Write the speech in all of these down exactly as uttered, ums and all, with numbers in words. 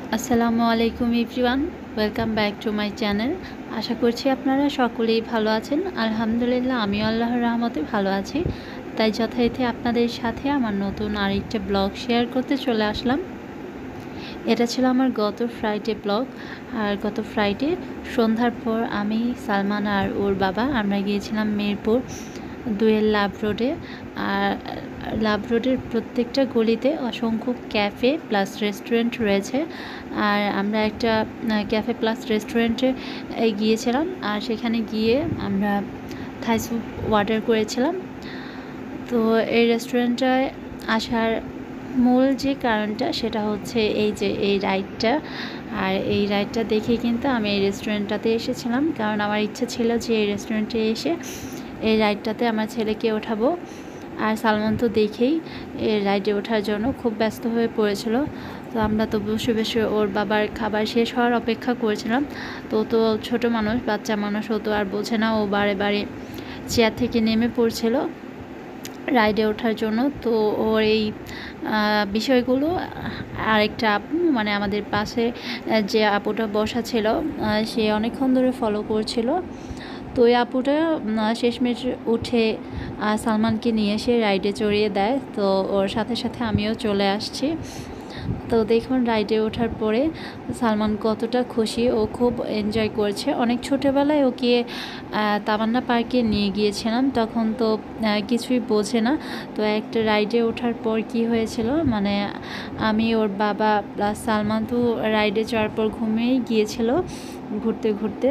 আসসালামু আলাইকুম everyone, welcome back to my channel. আশা করছি আপনারা সকলেই ভালো আছেন। আলহামদুলিল্লাহ আমিও আল্লাহর রহমতে ভালো আছি। তাই যথারীতি আপনাদের সাথে আমার নতুন আরেকটা ব্লগ শেয়ার করতে চলে আসলাম। এটা ছিল আমার গত ফ্রাইডে ব্লগ। আর গত ফ্রাইডে সন্ধ্যার পর আমি, সালমান আর ওর বাবা আমরা গিয়েছিলাম মিরপুর দুয়ের লাভ রোডে। আর লাভ রোডের প্রত্যেকটা গলিতে অসংখ্য ক্যাফে প্লাস রেস্টুরেন্ট রয়েছে। আর আমরা একটা ক্যাফে প্লাস রেস্টুরেন্টে গিয়েছিলাম। আর সেখানে গিয়ে আমরা থাই স্যুপ অর্ডার করেছিলাম। তো এই রেস্টুরেন্টটায় আসার মূল যে কারণটা সেটা হচ্ছে এই যে এই রাইডটা। আর এই রাইডটা দেখে কিন্তু আমি এই রেস্টুরেন্টটাতে এসেছিলাম, কারণ আমার ইচ্ছা ছিল যে এই রেস্টুরেন্টে এসে এই রাইডটাতে আমার ছেলেকে ওঠাবো। আর সালমান তো দেখেই এই রাইডে ওঠার জন্য খুব ব্যস্ত হয়ে পড়েছিল। তো আমরা তো বসে বসে ওর বাবার খাবার শেষ হওয়ার অপেক্ষা করেছিলাম। তো তো ছোটো মানুষ, বাচ্চা মানুষ, ও তো আর বোঝে না, ও বারে বারে চেয়ার থেকে নেমে পড়ছিল রাইডে ওঠার জন্য। তো ওর এই বিষয়গুলো আরেকটা আপু, মানে আমাদের পাশে যে আপুটা বসা ছিল, সে অনেকক্ষণ ধরে ফলো করছিল। তো ওই আপুটা শেষমেশ উঠে সালমানকে নিয়ে এসে রাইডে চড়িয়ে দেয়। তো ওর সাথে সাথে আমিও চলে আসছি। তো দেখুন রাইডে ওঠার পরে সালমান কতটা খুশি, ও খুব এনজয় করছে। অনেক ছোটোবেলায় ওকে তামান্না পার্কে নিয়ে গিয়েছিলাম, তখন তো কিছুই বোঝে না। তো একটা রাইডে ওঠার পর কি হয়েছিল, মানে আমি, ওর বাবা প্লাস সালমান তো রাইডে চড়ার পর ঘুমিয়েই গিয়েছিল ঘুরতে ঘুরতে,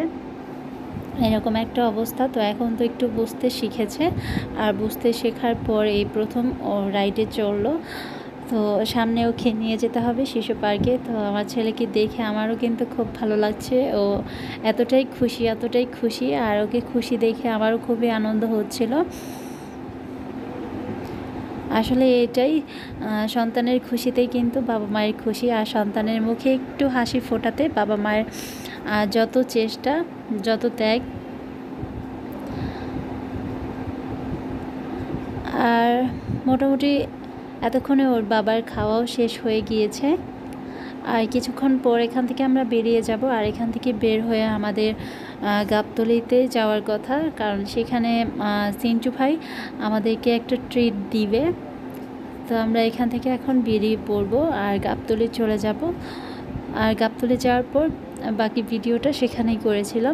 এরকম একটা অবস্থা। তো এখন তো একটু বুঝতে শিখেছে। আর বুঝতে শেখার পর এই প্রথম ও রাইডে চড়লো। তো সামনে ওকে নিয়ে যেতে হবে শিশু পার্কে। তো আমার ছেলেকে দেখে আমারও কিন্তু খুব ভালো লাগছে। ও এতটাই খুশি, এতটাই খুশি, আর ওকে খুশি দেখে আমারও খুবই আনন্দ হচ্ছিল। আসলে এটাই, সন্তানের খুশিতেই কিন্তু বাবা মায়ের খুশি। আর সন্তানের মুখে একটু হাসি ফোটাতে বাবা মায়ের যত চেষ্টা, যত ত্যাগ। আর মোটামুটি এতক্ষণে ওর বাবার খাওয়াও শেষ হয়ে গিয়েছে। আর কিছুক্ষণ পর এখান থেকে আমরা বেরিয়ে যাব। আর এখান থেকে বের হয়ে আমাদের গাবতলীতে যাওয়ার কথা, কারণ সেখানে সিন্টু ভাই আমাদেরকে একটা ট্রিট দিবে। তো আমরা এখান থেকে এখন বেরিয়ে পড়বো আর গাবতলী চলে যাব। আর গাবতলী যাওয়ার পর বাকি ভিডিওটা সেখানেই করেছিলাম।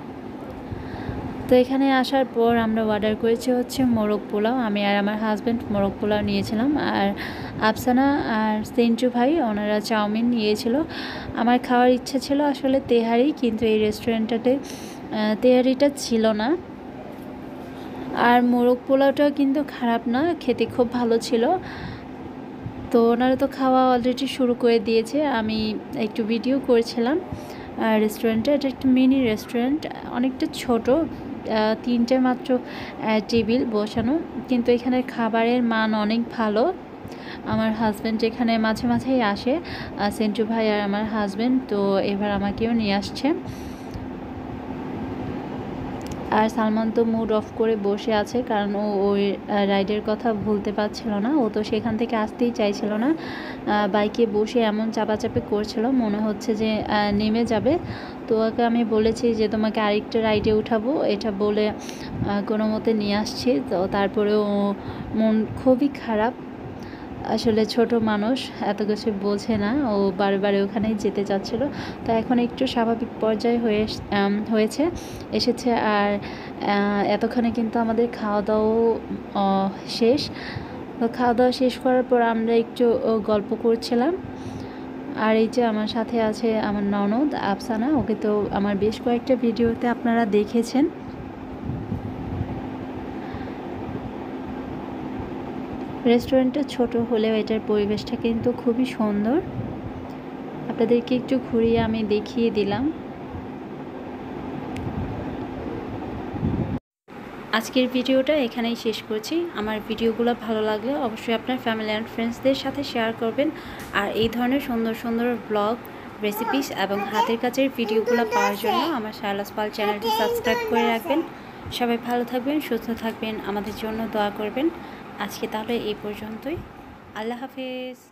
তো এখানে আসার পর আমরা অর্ডার করেছি হচ্ছে মোরগ পোলাও। আমি আর আমার হাজব্যান্ড মোরগ পোলাও নিয়েছিলাম, আর আফসানা আর সেন্টু ভাই ওনারা চাউমিন নিয়েছিল। আমার খাওয়ার ইচ্ছে ছিল আসলে তেহারি, কিন্তু এই রেস্টুরেন্টটাতে তেহারিটা ছিল না। আর মোরগ পোলাওটাও কিন্তু খারাপ না, খেতে খুব ভালো ছিল। তো ওনারা তো খাওয়া অলরেডি শুরু করে দিয়েছে। আমি একটু ভিডিও করেছিলাম রেস্টুরেন্টে। এটা একটা মিনি রেস্টুরেন্ট, অনেকটা ছোট, তিনটে মাত্র টেবিল বসানো, কিন্তু এখানে খাবারের মান অনেক ভালো। আমার হাজব্যান্ড এখানে মাঝে মাঝেই আসে, সেন্টু ভাই আর আমার হাজব্যান্ড, তো এবার আমাকেও নিয়ে আসছে। আর সালমান তো মুড অফ করে বসে আছে, কারণ ও ওই রাইডের কথা ভুলতে পারছিল না। ও তো সেখান থেকে আসতেই চাইছিল না, বাইকে বসে এমন চাপাচাপি করছিল, মনে হচ্ছে যে নেমে যাবে। তো ওকে আমি বলেছি যে তোমাকে আরেকটা রাইডে উঠাবো, এটা বলে কোনো মতে নিয়ে আসছি। তো তারপরেও মন খুবই খারাপ। আসলে ছোট মানুষ, এত কিছু বোঝে না, ও বারবার ওখানেই যেতে চাচ্ছিল। তো এখন একটু স্বাভাবিক পর্যায়ে হয়ে হয়েছে এসেছে। আর এতক্ষণে কিন্তু আমাদের খাওয়া দাওয়া শেষ। তো খাওয়া দাওয়া শেষ করার পর আমরা একটু গল্প করছিলাম। আর এই যে আমার সাথে আছে আমার ননদ আফসানা, ওকে তো আমার বেশ কয়েকটা ভিডিওতে আপনারা দেখেছেন। রেস্টুরেন্টটা ছোট হলেও এটার পরিবেশটা কিন্তু খুবই সুন্দর। আপনাদেরকে একটু ঘুরিয়ে আমি দেখিয়ে দিলাম। আজকের ভিডিওটা এখানেই শেষ করছি। আমার ভিডিওগুলো ভালো লাগলে অবশ্যই আপনার ফ্যামিলি অ্যান্ড ফ্রেন্ডসদের সাথে শেয়ার করবেন। আর এই ধরনের সুন্দর সুন্দর ব্লগ, রেসিপিস এবং হাতের কাজের ভিডিওগুলো পাওয়ার জন্য আমার শায়লাস পাল চ্যানেলটি সাবস্ক্রাইব করে রাখবেন। সবাই ভালো থাকবেন, সুস্থ থাকবেন, আমাদের জন্য দোয়া করবেন। আজকে তাহলে এই পর্যন্তই। আল্লাহ হাফেজ।